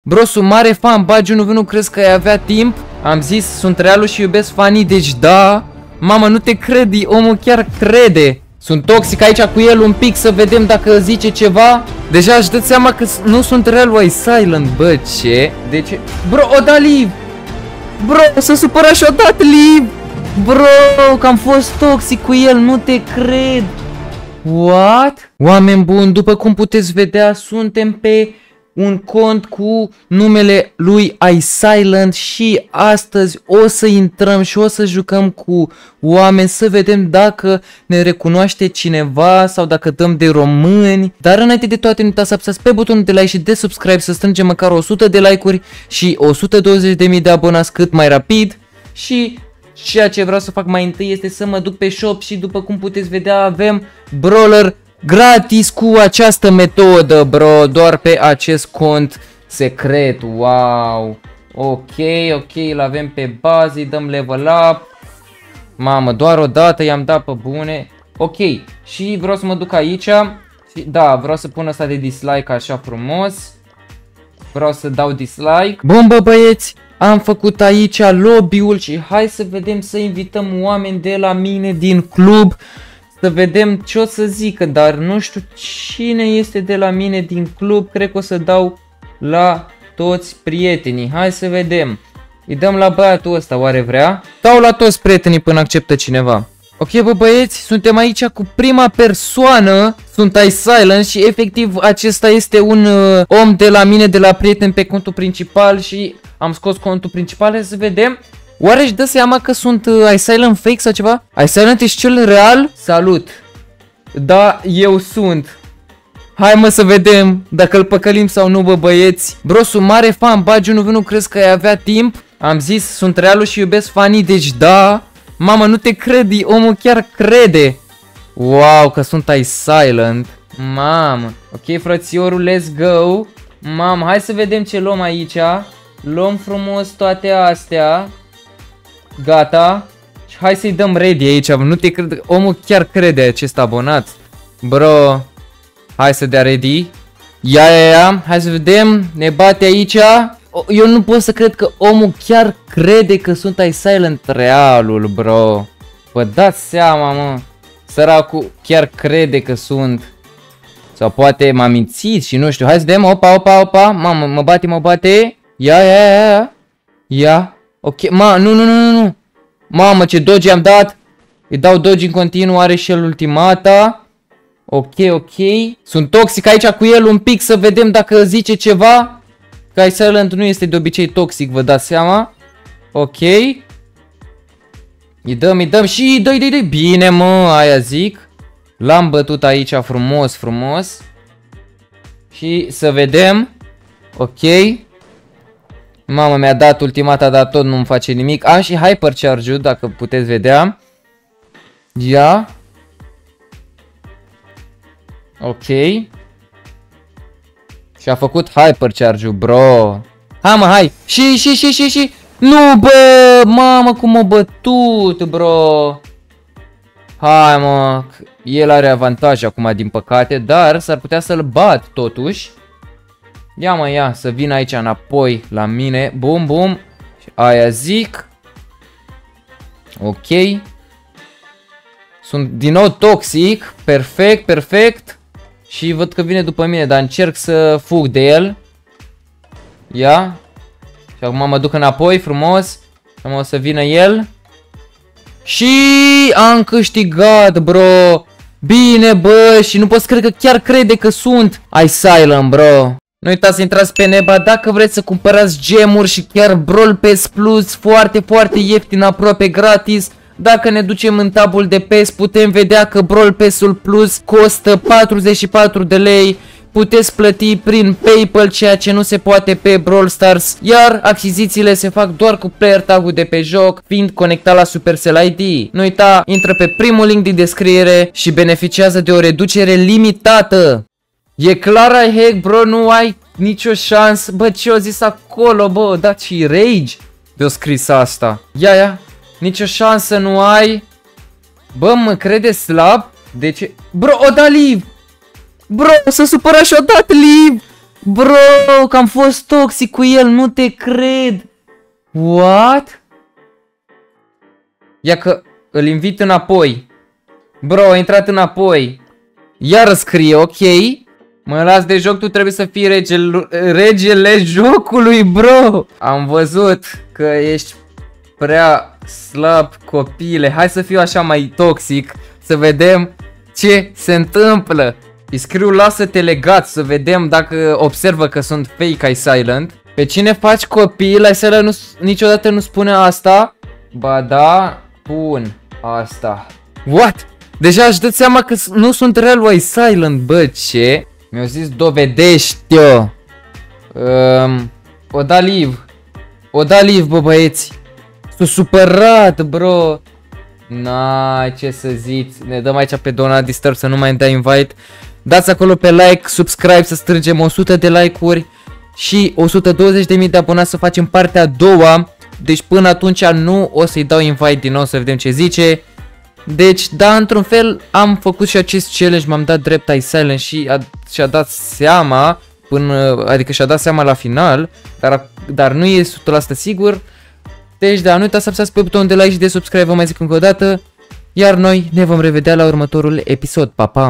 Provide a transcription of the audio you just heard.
Bro, sunt mare fan, bagi unul, nu crezi că ai avea timp? Am zis, sunt realul și iubesc fanii, deci da. Mamă, nu te credi, omul chiar crede. Sunt toxic aici cu el un pic să vedem dacă zice ceva. Deja își dă seama că nu sunt realul, ai silent, bă, ce? De ce? Bro, o da live! Bro, s-a supărat și-o dat live! Bro, că am fost toxic cu el, nu te cred! What? Oameni buni, după cum puteți vedea, suntem pe un cont cu numele lui iSilent și astăzi o să intrăm și o să jucăm cu oameni să vedem dacă ne recunoaște cineva sau dacă dăm de români. Dar înainte de toate nu uitați să apăsați pe butonul de like și de subscribe să strângem măcar 100 de like-uri și 120.000 de abonați cât mai rapid. Și ceea ce vreau să fac mai întâi este să mă duc pe shop și după cum puteți vedea avem brawler gratis cu această metodă, bro, doar pe acest cont secret. Wow. Ok, îl avem pe bază, îi dăm level up. Mamă, doar o dată i-am dat pe bune. Ok, și vreau să mă duc aici. Da, vreau să pun asta de dislike așa frumos. Vreau să dau dislike. Bun, bă, băieți, am făcut aici lobby-ul și hai să vedem, să invităm oameni de la mine din club. Să vedem ce o să zică, dar nu știu cine este de la mine din club. Cred că o să dau la toți prietenii. Hai să vedem. Îi dăm la băiatul ăsta, oare vrea? Dau la toți prietenii până acceptă cineva. Ok, bă, băieți, suntem aici cu prima persoană. Sunt iSilent și efectiv acesta este un om de la mine, de la prieten pe contul principal. Și am scos contul principal, hai să vedem. Oare își dă seama că sunt iSilent fake sau ceva? iSilent ești cel real? Salut! Da, eu sunt. Hai mă să vedem dacă îl păcălim sau nu, bă, băieți. Bro, sunt mare fan, bagi unul, nu crezi că ai avea timp? Am zis, sunt realul și iubesc fanii, deci da. Mamă, nu te credi, omul chiar crede. Wow, că sunt iSilent. Mamă. Ok, frățiorul, let's go. Mamă, hai să vedem ce luăm aici. Luăm frumos toate astea. Gata. Și hai să-i dăm ready aici. Nu te cred. Omul chiar crede, acest abonat. Bro. Hai să dea ready. Ia. Hai să vedem. Ne bate aici. Eu nu pot să cred că omul chiar crede că sunt iSilent realul, bro. Vă dați seama, mă. Săracul chiar crede că sunt. Sau poate m-a mințit și nu știu. Hai să vedem. Opa. Mamă, mă bate. Ia. Ok, nu. Mamă, ce dodge am dat. Îi dau dodge în continuu, are și el ultimata. Ok. Sunt toxic aici cu el un pic să vedem dacă zice ceva. Că iSilent nu este de obicei toxic, vă dați seama. Ok. Îi dăm și dă-i. Bine, mă, aia zic. L-am bătut aici frumos. Și să vedem. Ok. Mamă, mi-a dat ultimata, dar tot nu-mi face nimic. Am și hypercharge-ul, dacă puteți vedea. Ia. Ok. Și a făcut hypercharge-ul, bro. Hai. Și. Nu, bă, mamă, cum m-a bătut, bro. Hai, mă. El are avantaj acum, din păcate, dar s-ar putea să-l bat, totuși. Ia, să vin aici înapoi la mine. Bum. Și aia zic. Ok. Sunt din nou toxic. Perfect. Și văd că vine după mine, dar încerc să fug de el. Ia. Și acum mă duc înapoi, frumos. Acum o să vină el. Și am câștigat, bro. Bine, bă, și nu pot să cred că chiar crede că sunt iSilent, bro. Nu uitați să intrați pe Neba dacă vreți să cumpărați gemuri și chiar Brawl Pass Plus foarte ieftin, aproape gratis. Dacă ne ducem în tabul de PES putem vedea că Brawl Pass-ul Plus costă 44 de lei. Puteți plăti prin PayPal, ceea ce nu se poate pe Brawl Stars, iar achizițiile se fac doar cu player tag-ul de pe joc, fiind conectat la Supercell ID. Nu uita, intră pe primul link din descriere și beneficiază de o reducere limitată. E clar ai hack, bro, nu ai nicio șansă. Bă, ce-o zis acolo, bă, dați și rage. De-o scris asta. Ia. Nicio șansă nu ai. Bă, mă crede slab? De ce? Bro, o da live. Bro, s-a supărat și-o dat live. Bro, că am fost toxic cu el, nu te cred. What? Ia că îl invit înapoi. Bro, a intrat înapoi. Iar scrie, ok. Mă las de joc, tu trebuie să fii regele jocului, bro. Am văzut că ești prea slab, copile. Hai să fiu așa mai toxic, să vedem ce se întâmplă. Îi scriu lasă-te legat, să vedem dacă observă că sunt fake iSilent. Pe cine faci copil? iSilent niciodată nu spune asta. Ba da, pun asta. What? Deja aș dă seama că nu sunt real iSilent, bă, ce? Mi-au zis dovedește-o. O da live. O da live, bă, băieți. S-o supărat, bro. Na, ce să zici. Ne dăm aici pe Donut Disturb să nu mai dai invite. Dați acolo pe like, subscribe să strângem 100 de like-uri și 120.000 de abonați să facem partea a doua. Deci până atunci nu o să-i dau invite din nou să vedem ce zice. Deci, da, într-un fel am făcut și acest challenge, m-am dat drept iSilent și și-a dat seama, adică și-a dat seama la final, dar nu e 100% sigur. Deci, da, nu uitați să apăsați pe butonul de like și de subscribe, vă mai zic încă o dată. Iar noi ne vom revedea la următorul episod. Pa, pa!